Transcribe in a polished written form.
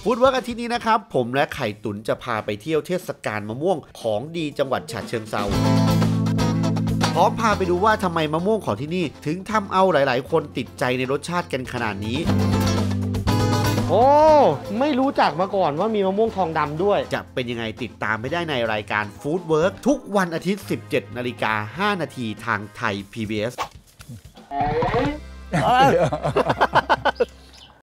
ฟู้ดเวิร์กอาทิตย์นี้นะครับผมและไข่ตุ๋นจะพาไปเที่ยวเทศกาลมะม่วงของดีจังหวัดฉะเชิงเทราพร้อมพาไปดูว่าทำไมมะม่วงของที่นี่ถึงทำเอาหลายๆคนติดใจในรสชาติกันขนาดนี้โอ้ไม่รู้จักมาก่อนว่ามีมะม่วงทองดำด้วยจะเป็นยังไงติดตามไม่ได้ในรายการฟู้ดเวิร์กทุกวันอาทิตย์ 17:05 น.ทางไทย PBS